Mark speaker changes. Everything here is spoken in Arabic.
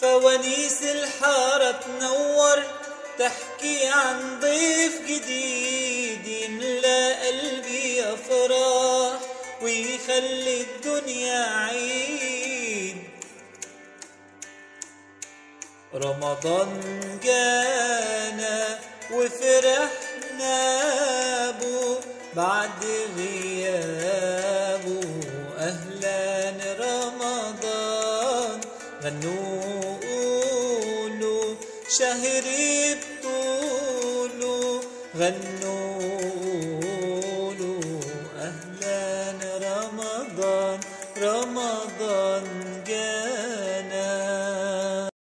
Speaker 1: فوانيس الحارة تنور تحكي عن ضيف جديد يملأ قلبي أفراح ويخلي الدنيا عيد. رمضان جانا وفرحنا بو بعد غيابه، أهلا رمضان غنوا قولوا شهر بطوله، غنوا